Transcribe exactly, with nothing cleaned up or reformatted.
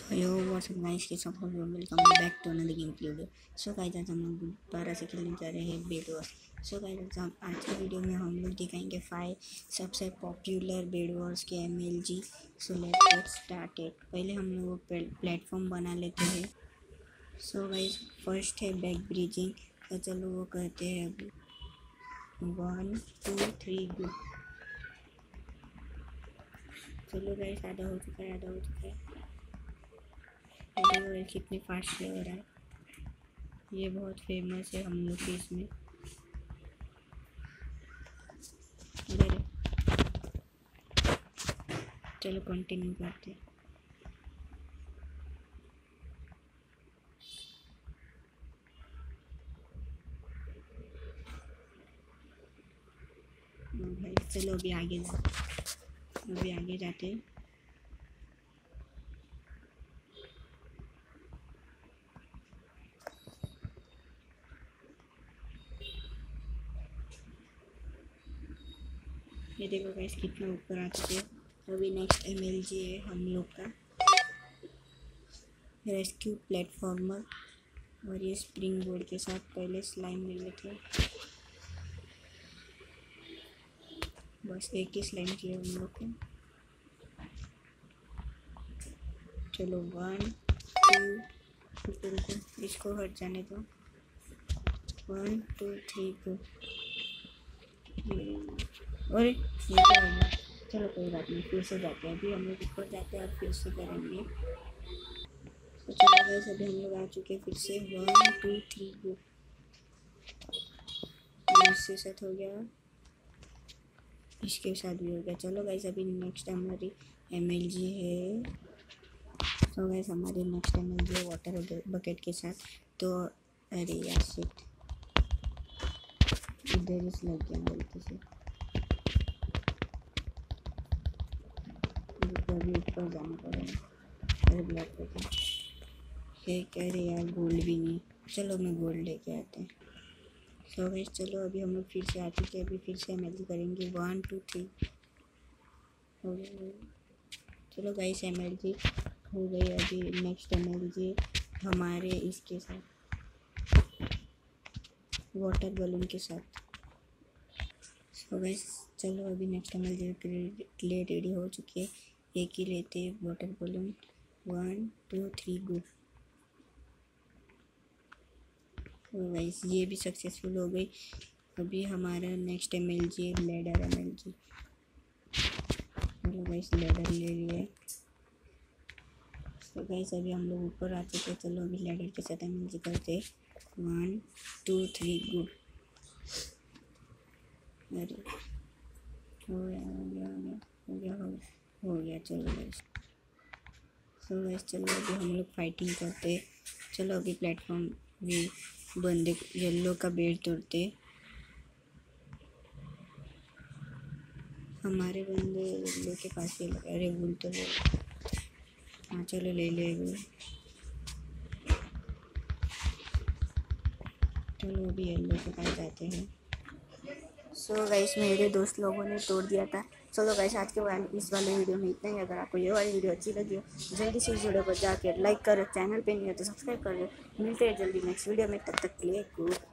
Hello what's up guys, के सब लोग welcome back to another game video. So guys आज हम लोग दोबारा से खेलने जा रहे हैं बेड वॉर्स। सो गाइस हम आज के वीडियो में हम लोग दिखाएंगे फाइव सबसे पॉपुलर बेड वॉर्स के MLG. So let's get started. पहले हम लोग प्लेटफॉर्म बना लेते हैं। सो गाइस फर्स्ट है बैक ब्रिजिंग, तो चलो वो करते हैं अभी। One two three go. चलो गाइस आधा हो चुका है, आधा हो चुका है। कितने फास्ट हो रहा है, ये बहुत फेमस है हम लोग के इसमें। अरे चलो कंटिन्यू करते हैं। भाई चलो अभी आगे जा अभी आगे जाते हैं। ये देखो गाइस कितना ऊपर आ चुके हैं। अभी नेक्स्ट एमएलजी है हम लोग का रेस्क्यू प्लेटफॉर्मर, और ये स्प्रिंग बोर्ड के साथ। पहले स्लाइम ले लेते हैं, बस एक ही स्लाइम चाहिए हम लोग को। चलो वन टू रुको रुको इसको हट जाने दो। One two three go. अरे ये क्या हो गया? चलो कोई बात नहीं, फिर से जाते हैं। अभी हम लोग ऊपर जाते हैं और फिर से करेंगे। तो चलो गाइस अभी हम लोग आ चुके हैं फिर से। One two three go. इससे साथ हो गया, इसके साथ भी हो गया। चलो गाइस अभी नेक्स्ट हमारी एमएलजी है। तो गाइस हमारी नेक्स्ट एमएलजी है वाटर बकेट के साथ। तो अरे यार शिट, इधर इस लग गया गलती से। अभी ऊपर जाना पड़ेगा। अरे ब्लैक पे है क्या? अरे यार गोल्ड भी नहीं। चलो मैं गोल्ड लेके आते हैं। सो गाइस चलो अभी हम लोग फिर से आ चुके हैं। अभी फिर से एमएलजी करेंगे। वन टू थ्री हो गई। चलो गाइस एमएलजी हो गई। अभी नेक्स्ट एमएलजी हमारे इसके साथ, वाटर बलून के साथ। सो गाइस चलो अभी नेक्स्ट एमएलजी के लिए रेडी हो चुकी है। एक ही लेते हैं water balloon. One two three go. तो गाइस ये भी सक्सेसफुल हो गई। अभी हमारा नेक्स्ट एमएलजी है लेडर एमएलजी। चलो गाइस लेडर ले लिए। तो गाइस अभी हम लोग ऊपर आ चुके हैं। चलो अभी लेडर के साथ एमएलजी करते हैं। One two three go. अरे हो गया हो गया हो गया हो गया हो गया चलो गाइस। सो गाइस चलो अभी हम लोग फाइटिंग करते। चलो अभी प्लेटफॉर्म भी बंदे येलो का बेड तोड़ते। हमारे बंदे येलो के पास ही लगा। अरे भूल तो ले। हाँ चलो ले ले। चलो अभी येलो के पास जाते हैं। सो so गाइस मेरे दोस्त लोगों ने तोड़ दिया था। चलो गाइस आज के वाले इस वाले वीडियो में इतना ही। अगर आपको ये वाली वीडियो अच्छी लगी हो जल्दी से इस वीडियो पर जाकर लाइक करो। चैनल पे नहीं हो तो सब्सक्राइब कर लो। मिलते हैं जल्दी नेक्स्ट वीडियो में, तब तक के लिए गुड।